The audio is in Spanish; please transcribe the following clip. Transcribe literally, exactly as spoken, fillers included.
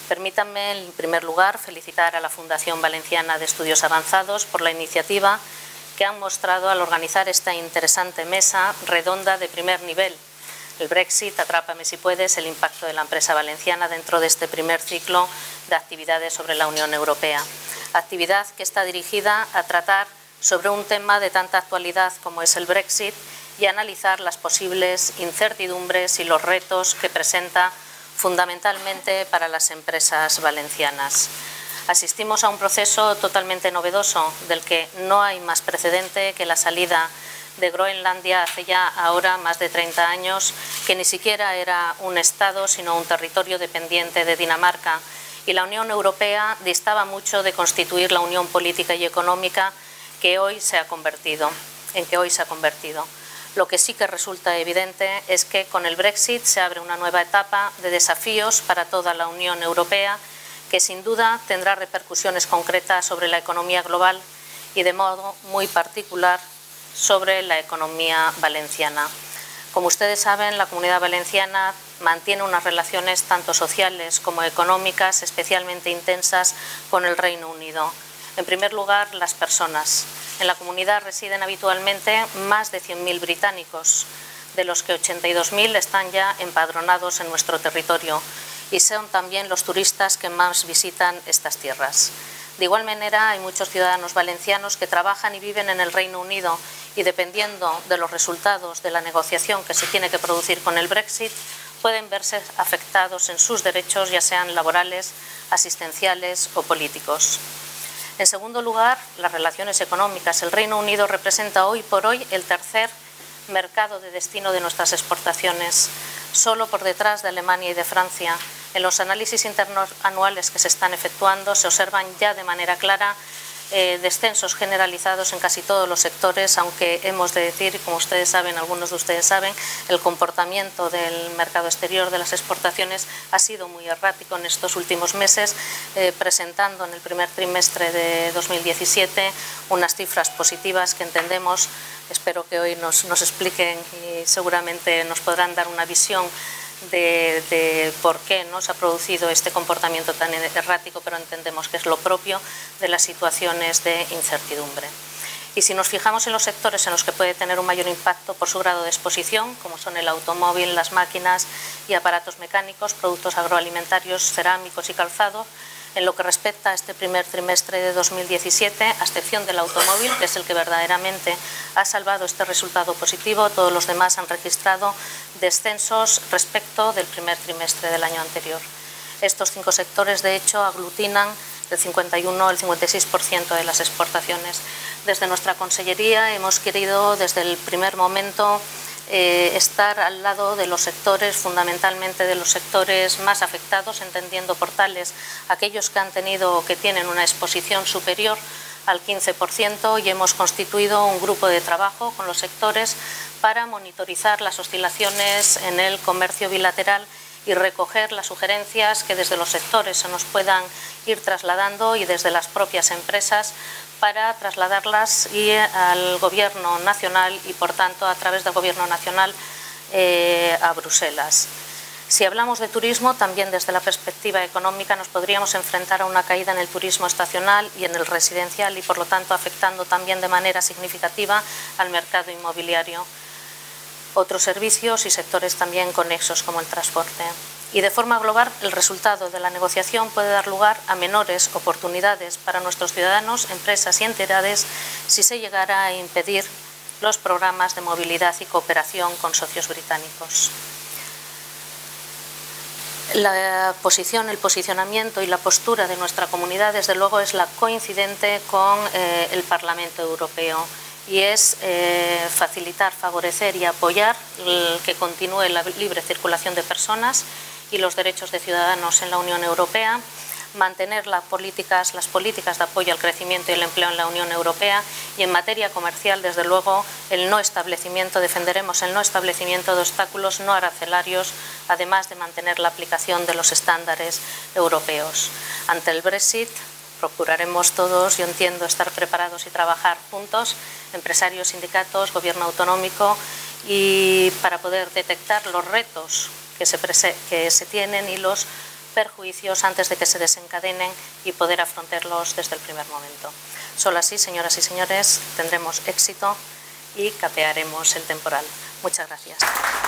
Permítanme, en primer lugar, felicitar a la Fundación Valenciana de Estudios Avanzados por la iniciativa que han mostrado al organizar esta interesante mesa redonda de primer nivel. El Brexit, atrápame si puedes, el impacto de la empresa valenciana dentro de este primer ciclo de actividades sobre la Unión Europea. Actividad que está dirigida a tratar sobre un tema de tanta actualidad como es el Brexit y a analizar las posibles incertidumbres y los retos que presenta fundamentalmente para las empresas valencianas. Asistimos a un proceso totalmente novedoso del que no hay más precedente que la salida de Groenlandia hace ya ahora más de treinta años, que ni siquiera era un Estado sino un territorio dependiente de Dinamarca, y la Unión Europea distaba mucho de constituir la unión política y económica que hoy se ha convertido, en que hoy se ha convertido. Lo que sí que resulta evidente es que con el Brexit se abre una nueva etapa de desafíos para toda la Unión Europea que sin duda tendrá repercusiones concretas sobre la economía global y de modo muy particular sobre la economía valenciana. Como ustedes saben, la Comunidad Valenciana mantiene unas relaciones tanto sociales como económicas especialmente intensas con el Reino Unido. En primer lugar, las personas. En la comunidad residen habitualmente más de cien mil británicos, de los que ochenta y dos mil están ya empadronados en nuestro territorio y son también los turistas que más visitan estas tierras. De igual manera, hay muchos ciudadanos valencianos que trabajan y viven en el Reino Unido y, dependiendo de los resultados de la negociación que se tiene que producir con el Brexit, pueden verse afectados en sus derechos, ya sean laborales, asistenciales o políticos. En segundo lugar, las relaciones económicas. El Reino Unido representa hoy por hoy el tercer mercado de destino de nuestras exportaciones, solo por detrás de Alemania y de Francia. En los análisis internos anuales que se están efectuando se observan ya de manera clara eh, descensos generalizados en casi todos los sectores, aunque hemos de decir, como ustedes saben, algunos de ustedes saben, el comportamiento del mercado exterior de las exportaciones ha sido muy errático en estos últimos meses, eh, presentando en el primer trimestre de dos mil diecisiete unas cifras positivas que entendemos, espero que hoy nos, nos expliquen y seguramente nos podrán dar una visión De, de por qué no se ha producido este comportamiento tan errático, pero entendemos que es lo propio de las situaciones de incertidumbre. Y si nos fijamos en los sectores en los que puede tener un mayor impacto por su grado de exposición, como son el automóvil, las máquinas y aparatos mecánicos, productos agroalimentarios, cerámicos y calzado, en lo que respecta a este primer trimestre de dos mil diecisiete, a excepción del automóvil, que es el que verdaderamente ha salvado este resultado positivo, todos los demás han registrado descensos respecto del primer trimestre del año anterior. Estos cinco sectores, de hecho, aglutinan el cincuenta y uno, el cincuenta y seis por ciento de las exportaciones. Desde nuestra consellería hemos querido, desde el primer momento, Eh, estar al lado de los sectores, fundamentalmente de los sectores más afectados, entendiendo por tales aquellos que han tenido o que tienen una exposición superior al quince por ciento, y hemos constituido un grupo de trabajo con los sectores para monitorizar las oscilaciones en el comercio bilateral y recoger las sugerencias que desde los sectores se nos puedan ir trasladando y desde las propias empresas para trasladarlas y al Gobierno nacional y, por tanto, a través del Gobierno nacional eh, a Bruselas. Si hablamos de turismo, también desde la perspectiva económica nos podríamos enfrentar a una caída en el turismo estacional y en el residencial y, por lo tanto, afectando también de manera significativa al mercado inmobiliario. Otros servicios y sectores también conexos como el transporte. Y de forma global, el resultado de la negociación puede dar lugar a menores oportunidades para nuestros ciudadanos, empresas y entidades si se llegara a impedir los programas de movilidad y cooperación con socios británicos. La posición, el posicionamiento y la postura de nuestra comunidad, desde luego, es la coincidente con eh, el Parlamento Europeo. Y es eh, facilitar, favorecer y apoyar el que continúe la libre circulación de personas y los derechos de ciudadanos en la Unión Europea, mantener las políticas, las políticas de apoyo al crecimiento y el empleo en la Unión Europea, y en materia comercial, desde luego, el no establecimiento, defenderemos el no establecimiento de obstáculos no arancelarios, además de mantener la aplicación de los estándares europeos. Ante el Brexit, procuraremos todos, yo entiendo, estar preparados y trabajar juntos, empresarios, sindicatos, gobierno autonómico, y para poder detectar los retos que se, que se tienen y los perjuicios antes de que se desencadenen y poder afrontarlos desde el primer momento. Solo así, señoras y señores, tendremos éxito y capearemos el temporal. Muchas gracias.